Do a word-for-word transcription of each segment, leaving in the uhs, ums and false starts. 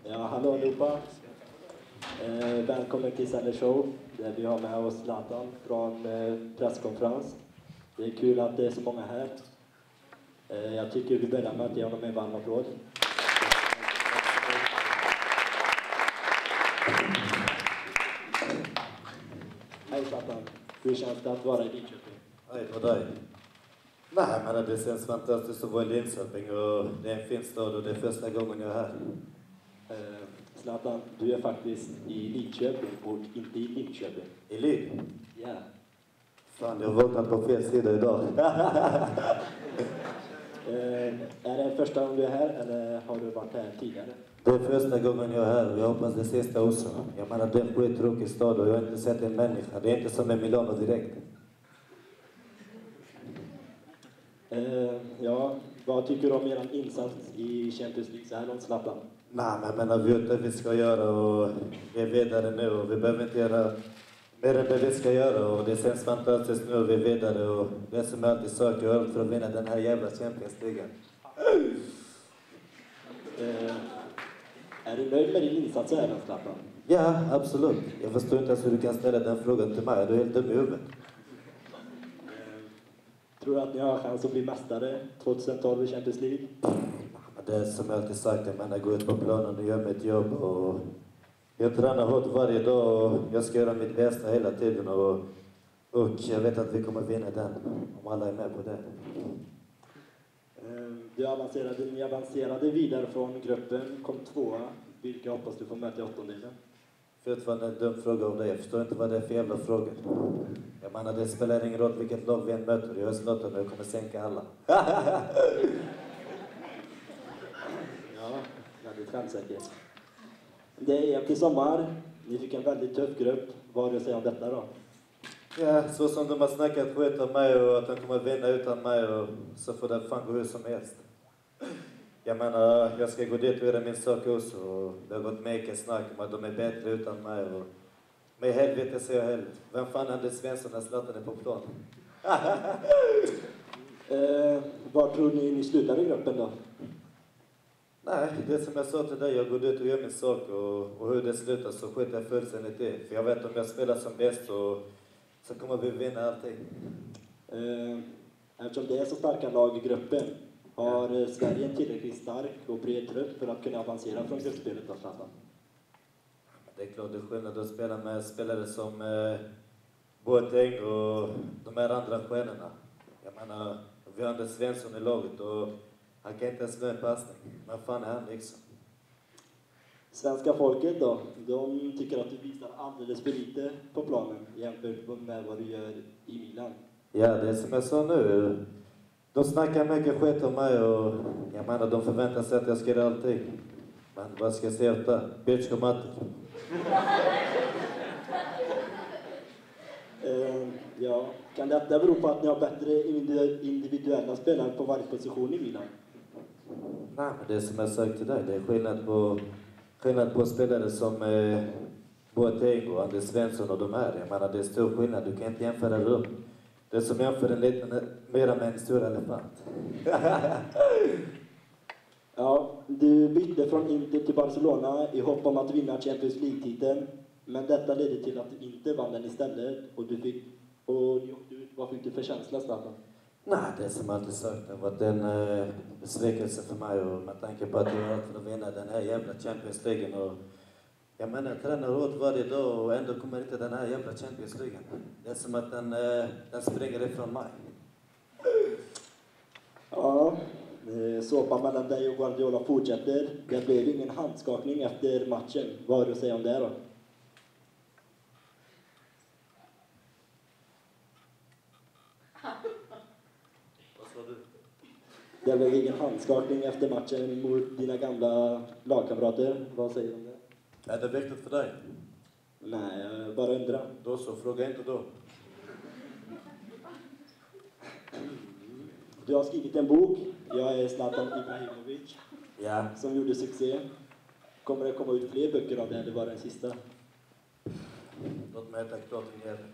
Ja, hallå allihopa. Eh, välkommen till Sender Show, där vi har med oss Zlatan från eh, presskonferens. Det är kul att det är så många här. Eh, jag tycker vi börjar med att ge honom en varm applåd. Hej Zlatan, hur känns det att vara i Linköping? Hej på dig. Nej, men det känns fantastiskt att vara i Linköping och det är en fin stad och det är första gången jag är här. Eh, Zlatan, du är faktiskt i Linköping och inte i Linköping. I Lyd? Ja. Fan, jag har vaknat på fel sida idag. eh, är det första gången du är här eller har du varit här tidigare? Det är första gången jag är här och jag hoppas det är sista också. Jag menar, det är en skittråkig stad och jag har inte sett en människa. Det är inte som i Milano direkt. Eh, ja, vad tycker du om er insats i Champions League så här långt, Zlatan? Nej, men jag menar, vi vet vad vi ska göra och vi är vidare nu och vi behöver inte göra mer än det vi ska göra och det känns fantastiskt nu och vi är vidare och det som jag alltid söker gör för att vinna den här jävla Champions League. Eh, är du nöjd med din insats här, Zlatan? Ja, absolut. Jag förstår inte ens hur du kan ställa den frågan till mig. Du är helt dum i huvudet. Tror du att ni har chans att bli mästare tjugohundratolv i Champions League? Det är som jag alltid sagt, jag menar, gå ut på planen och göra mitt jobb och jag tränar hårt varje dag och jag ska göra mitt bästa hela tiden och, och jag vet att vi kommer vinna den om alla är med på det. Du avancerade, ni avancerade vidare från gruppen, kom tvåa. Vilka hoppas du får möta i åttondelen? Fortfarande en dum fråga om det. Jag förstår inte vad det är för jävla fråga. Jag menar, det spelar ingen roll vilket lag vi än möter. Jag är Zlatan och jag kommer sänka alla. Ja, väldigt självsäker. Det är till sommar. Ni fick en väldigt tuff grupp. Vad har du att säga om detta då? Ja, så som de har snackat skit om mig och att de kommer vinna utan mig och så får det fan gå hur som helst. Jag menar, jag ska gå dit och göra min sak också och det har gått mycket snack om att de är bättre utan mig och med helvete säger jag helvete. Vem fan är Anders Svensson när Zlatan är på plan? eh, var tror ni ni slutar i gruppen då? Nej, det som jag sa till dig, jag går dit och gör min sak och, och hur det slutar så skiter jag fullständigt i. För jag vet om jag spelar som bäst så, så kommer vi vinna allting. Eh, eftersom det är så starka lag i gruppen, har Sverige en tillräckligt stark och bred trupp för att kunna avancera från gruppspelet av Zlatan? Det är klart det är skillnad att spela med spelare som eh, Boateng och de här andra stjärnorna. Jag menar, vi har Anders Svensson i laget och han kan inte ens slå en passning. Men fan är han liksom? Svenska folket då, de tycker att du visar alldeles för lite på planen jämfört med vad du gör i Milan. Ja, det är som jag sa nu. De snackar mycket skit om mig och jag menar, de förväntar sig att jag ska göra allting. Men vad ska jag säga åt det? Bitch kom matter. Uh, ja, kan detta bero på att ni har bättre individuella spelare på varje position i Milan? Nej, men det är som jag sagt till dig. Det är skillnad på, skillnad på spelare som eh, Boateng och Anders Svensson och de här. Jag menar, det är stor skillnad. Du kan inte jämföra dem. Det är som jämför en liten, mera med en stor elefant. Ja, du bytte från Inter till Barcelona i hopp om att vinna Champions League-titeln. Men detta ledde till att du inte vann den istället. Och du fick, och du, vad fick du för känsla, Zlatan? Nej, det är som alltid sagt. Det har varit en eh, besvikelse för mig och med tanke på att jag har för att vinna den här jävla Champions League. Och jag menar, jag tränar hårt varje dag och ändå kommer inte den här jävla Champions League. Det är som att den, eh, den springer ifrån mig. Ja, såpan mellan dig och Guardiola fortsätter. Det blev ingen handskakning efter matchen. Vad har du att säga om det då? Det blev ingen handskakning efter matchen mot dina gamla lagkamrater. Vad säger du om det? Är det viktigt för dig? Nej, jag bara undrar. Då så, fråga inte då. Du har skrivit en bok. Jag är Zlatan Ibrahimovic. Ja. Som gjorde succé. Kommer det komma ut fler böcker av det eller bara den sista? Låt mig äta klart en jävel.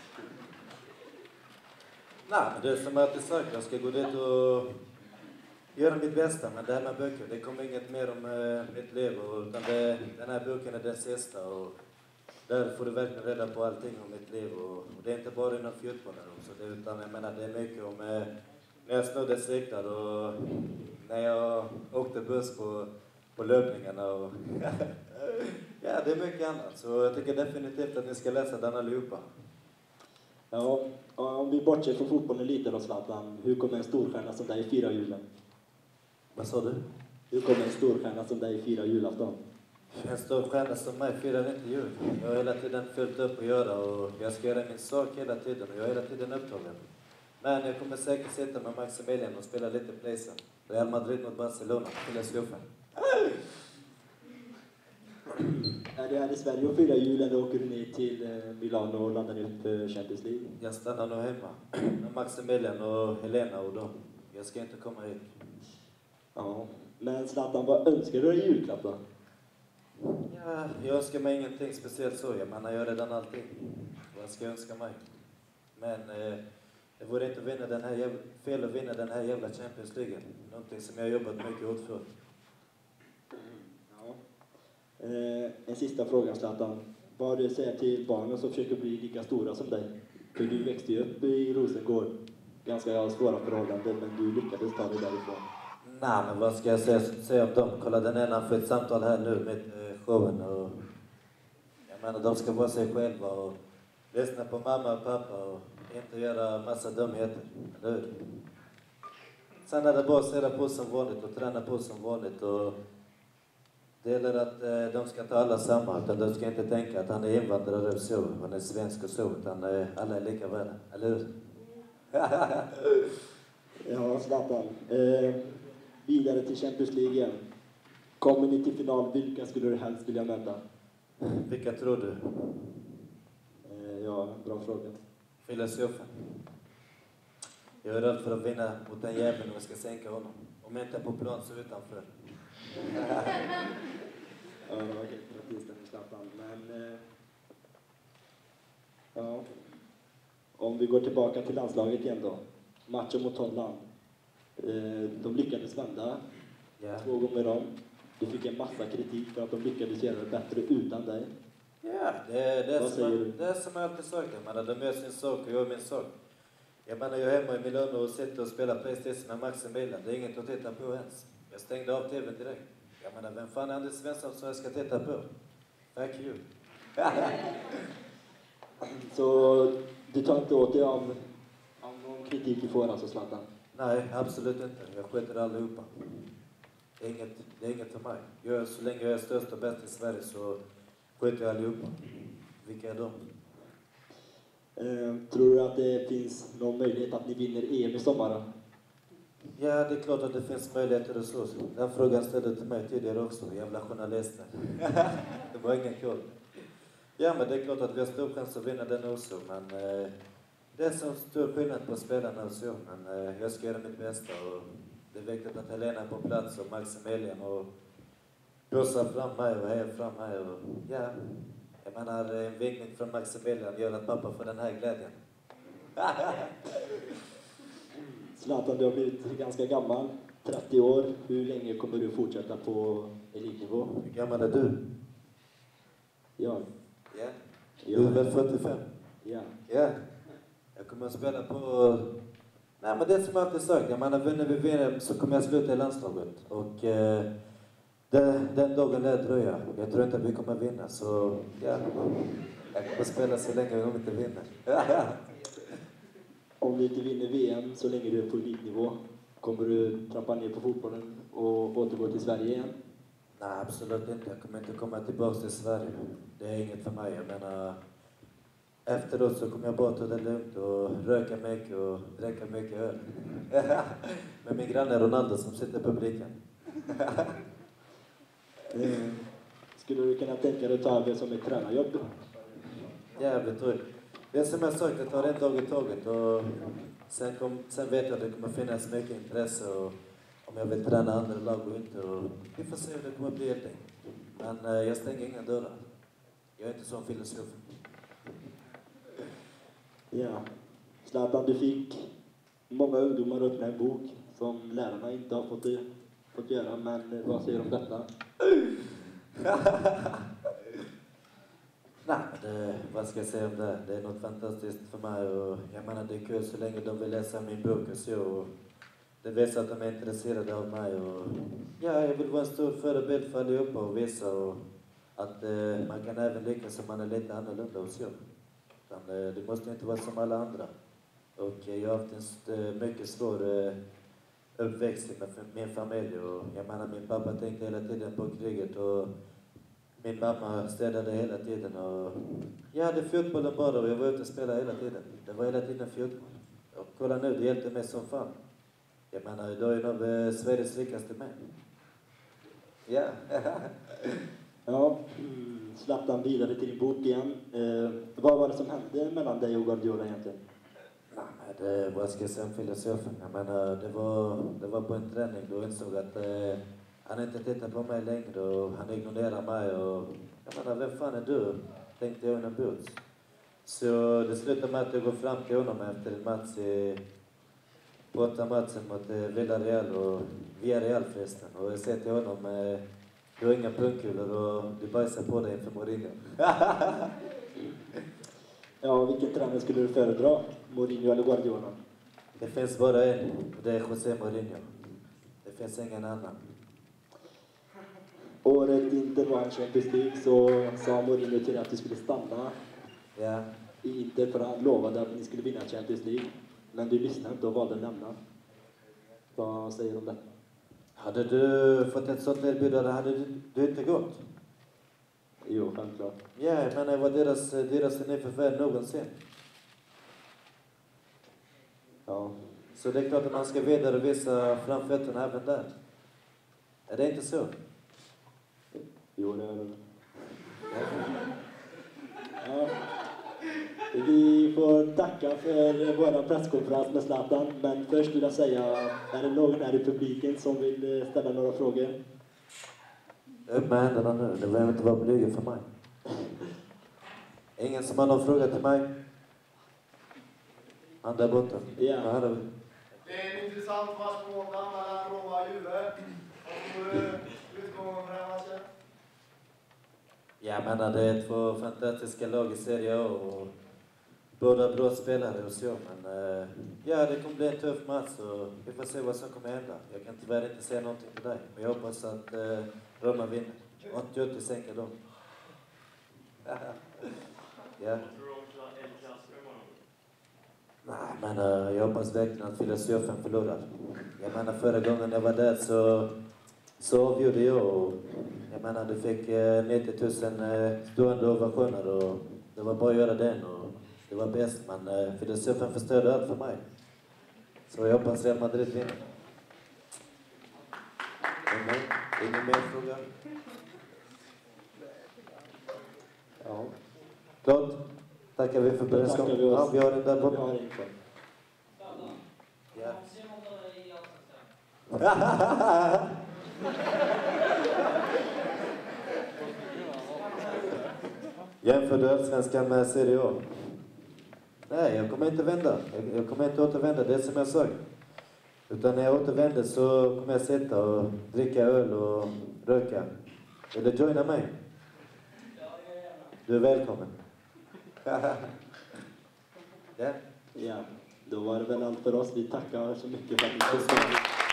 Nej, men det är som jag alltid sagt. Jag ska gå dit och göra mitt bästa, men det här med böcker, det kommer inget mer om eh, mitt liv. Och, utan det, den här boken är den sista. Och där får du verkligen reda på allting om mitt liv. Och, och det är inte bara inom fotbollen också. Det, utan jag menar, det är mycket om eh, när jag snodde cyklar och när jag åkte buss på, på löpningarna. Och ja, det är mycket annat. Så jag tycker definitivt att ni ska läsa den allihopa. Ja, om vi bortser från fotbollen lite då, Zlatan. Hur kommer en storstjärna som dig fira julen? Vad sa du? Hur kommer en storstjärna som dig fira julafton? En stor stjärna som mig firar inte jul. Jag har hela tiden fyllt upp att göra och jag ska göra min sak hela tiden och jag är hela tiden upptagen. Men jag kommer säkert sitta med Maximilian och spela lite Playsen. Real Madrid mot Barcelona. Filosofen. Är du här i Sverige och firar jul eller åker du ner till eh, Milano och laddar upp för Champions League? Jag stannar nog hemma med Maximilian och Helena och dem. Jag ska inte komma hit. Ja, men Zlatan, vad önskar du i julklapp då? Ja, jag önskar mig ingenting speciellt så. Jag menar, jag gör redan allting. Vad ska jag önska mig? Men eh, det vore inte att vinna den här jävla, fel att vinna den här jävla Champions League. Någonting som jag har jobbat mycket åt för. Ja. Eh, en sista fråga, Zlatan. Vad du säger till barnen som försöker bli lika stora som dig? För du växte ju upp i Rosengård. Ganska svåra förhållanden, men du lyckades ta dig därifrån. Nej, men vad ska jag säga, säga om dem? Kolla, den ena får ett samtal här nu med eh, showen och jag menar, de ska vara sig själva och lyssna på mamma och pappa och inte göra massa dumheter, eller hur? Sen är det bara att säga på som vanligt och träna på som vanligt och det gäller att eh, de ska ta alla samma, utan de ska inte tänka att han är invandrare och så, han är svensk och så, utan eh, alla är lika värda, eller hur? Ja, Zlatan. Eh, vidare till Champions League igen. Kommer ni till final, vilka skulle du helst vilja möta? Vilka tror du? Eh, ja, bra fråga. Filosofen. Jag är rädd för att vinna mot den jäveln och ska sänka honom. Om inte på plan så utanför. Ja, det var helt rätt inställning, Zlatan. Men... Eh, ja. Om vi går tillbaka till landslaget igen då. Matchen mot Holland. Eh, de lyckades vända Ja. två gånger om. Du fick en massa kritik för att de lyckades göra det bättre utan dig. Ja, det är det, Vad som säger jag, du? det är som jag alltid sagt. Jag menar, de gör sin sak och jag gör min sak. Jag menar, jag är hemma i Milano och sitter och spelar Playstation med Maximilian. Det är inget att titta på ens. Jag stängde av tvn direkt. Jag menar, vem fan är Anders Svensson som jag ska titta på? Fuck you. Så du tar inte åt dig av, av någon kritik du får alltså, Zlatan? Nej, absolut inte. Jag skiter allihopa. Det är inget, det är inget för mig. Jag, så länge jag är störst och bäst i Sverige så skiter jag allihopa. Vilka är de? Eh, tror du att det finns någon möjlighet att ni vinner E M i sommar då? Ja, det är klart att det finns möjligheter och så. Den frågan ställde till mig tidigare också, jävla journalister. Det var ingen koll. Ja, men det är klart att vi har stor chans att vinna den också, men eh, det är så stor skillnad på spelarna och så. Men eh, jag ska göra mitt bästa och det är viktigt att Helena är på plats och Maximilian och bussar fram mig och hejar fram mig och ja. Jag menar, en vinkning från Maximilian gör att pappa får den här glädjen. Zlatan, du har blivit ganska gammal, trettio år. Hur länge kommer du fortsätta på elitnivå? Hur gammal är du? Ja. Ja. Ja. Du är väl fyrtiofem? Ja. Ja. Jag kommer att spela på... Nej, men det som jag alltid sagt, jag menar, vinner vi V M så kommer jag sluta i landslaget. Och eh, den, den dagen lär dröja. Jag tror inte att vi kommer vinna, så ja. Jag kommer spela så länge vi inte vinner. Om du inte vinner V M så länge du är på elitnivå, kommer du trappa ner på fotbollen och återgå till Sverige igen? Nej, absolut inte. Jag kommer inte komma tillbaka till Sverige. Det är inget för mig. Jag menar, efteråt så kommer jag bara ta det lugnt och röka mycket och dricka mycket öl. Med min granne Ronaldo som sitter i publiken. Eh, skulle du kunna tänka dig att ta det som ett tränarjobb? Jävligt roligt. Det är som jag sagt, jag tar en dag i taget och sen, kom, sen vet jag att det kommer finnas mycket intresse och om jag vill träna andra lag och inte. Och vi får se hur det kommer bli helt enkelt. Men eh, jag stänger inga dörrar. Jag är inte sån filosof. Ja. Zlatan, du fick många ungdomar att öppna en bok som lärarna inte har fått, fått göra, men vad säger du om detta? Nej, det, vad ska jag säga om det? Det är något fantastiskt för mig och jag menar det är kul så länge de vill läsa min bok och så. Och det visar att de är intresserade av mig och ja, jag vill vara en stor förebild för allihopa och visa och att eh, man kan även lyckas om man är lite annorlunda och så. Utan, eh, det måste inte vara som alla andra. Och eh, jag har haft en st- mycket svår eh, uppväxt med min familj och jag menar min pappa tänkte hela tiden på kriget och min mamma städade hela tiden och jag hade fotbollen bara och jag var ute och spelade hela tiden. Det var hela tiden fotboll. Och kolla nu, det hjälpte mig som fan. Jag menar, idag är jag nog Sveriges rikaste män. Ja. Ja, mm, Zlatan vidare till din bok igen. Eh, vad var det som hände mellan dig och Guardiola egentligen? Nej, det, vad ska jag säga om filosofen? Jag menar, det var, det var på en träning då jag insåg att eh, han inte tittar på mig längre och han ignorerar mig och jag menar, vem fan är du? Tänkte jag inombords. Så det slutade med att jag går fram till honom efter en match i borta matchen mot eh, Villarreal och Villarreal förresten. Och jag säger till honom, eh, du har inga pungkulor och du bajsar på dig inför Mourinho. Ja, vilken tränare skulle du föredra? Mourinho eller Guardiola? Det finns bara en och det är José Mourinho. Det finns ingen annan. Året Inter vann Champions League så sa Mourinho till att du skulle stanna Ja. i Inter för han lovade att ni skulle vinna Champions League. Men du lyssnade inte och valde att lämna. Vad säger du om detta? Hade du fått ett sånt erbjudande hade du, du inte gått. Jo, självklart. Ja, men det var deras, deras nyför värld någonsin. Ja. Så det är klart att man ska vidare visa framfötterna även där. Är det inte så? Jo, det är det. Ja. Vi får tacka för vår presskonferens med Zlatan, men först vill jag säga, är det någon här i publiken som vill ställa några frågor? Upp med händerna nu, det behöver inte vara blyga för mig. Ingen som har någon fråga till mig? Han där borta. Ja. Här har vi. Det är en intressant match på måndag mellan Roma och Juve. Och hur utgången för den här matchen? Jag menar, det är två fantastiska lag i Serie A och båda bra spelare och så, men uh, ja, det kommer bli en tuff match och vi får se vad som kommer hända. Jag kan tyvärr inte säga någonting till dig, men jag hoppas att uh, Roma vinner. åttioåtta sänker dem. Ja. Nej, men uh, jag hoppas verkligen att filosofen förlorar. Jag menar, förra gången jag var där så, så avgjorde jag och jag menar, du fick uh, nittio tusen uh, stående ovationer och det var bara att göra den och det var bäst, men uh, filosofen förstörde allt för mig. Så jag hoppas Real Madrid vinner. Ingen, ingen mer fråga? Ja. Klart. Tackar vi för beredskap. Tackar vi oss. Ja, vi har den där Vi borta. har en kvar. Ja. Jämför du Allsvenskan med Serie A? Nej, jag kommer inte vända. Jag, jag kommer inte återvända, det är som jag sa. Utan när jag återvänder så kommer jag sitta och dricka öl och röka. Vill du joina mig? Du är välkommen. Ja. Ja, då var det väl allt för oss. Vi tackar så mycket för att ni lyssnade.